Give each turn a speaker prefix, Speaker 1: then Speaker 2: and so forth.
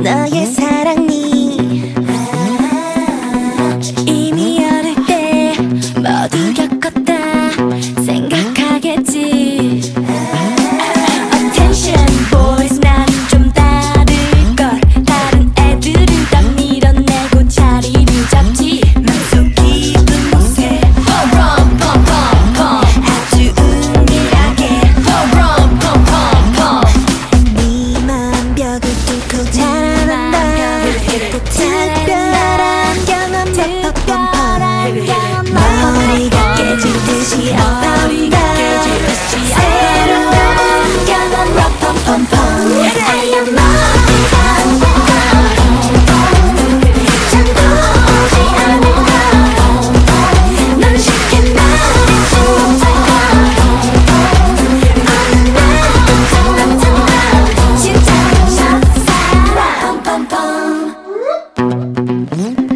Speaker 1: 너의 사랑이 이미 어릴 때 모두 겪었다 생각하겠지. Attention boys, 나는 좀 다를걸. 다른 애들은 다 밀어내고 자리를 잡지. 맘속 깊은 곳에 rum pum pum pum 아주 은밀하게 rum pum pum pum 네 맘 벽을 뚫고 자라난다. 특별한 경험 머리가 깨지듯이 아파온다. 새로운 경험 럼펌펌펌 하얀 머리가 잠도 오지 않을까. 넌 쉽게 말해주지 못할까. 어느 날 나타난다. 진짜 첫 사랑 펌펌펌